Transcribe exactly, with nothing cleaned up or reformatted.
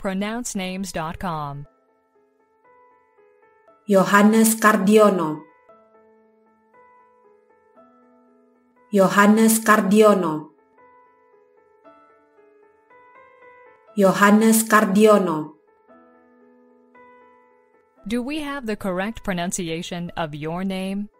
pronounce names dot com. Yohanes Cardiono. Yohanes Cardiono. Yohanes Cardiono. Do we have the correct pronunciation of your name?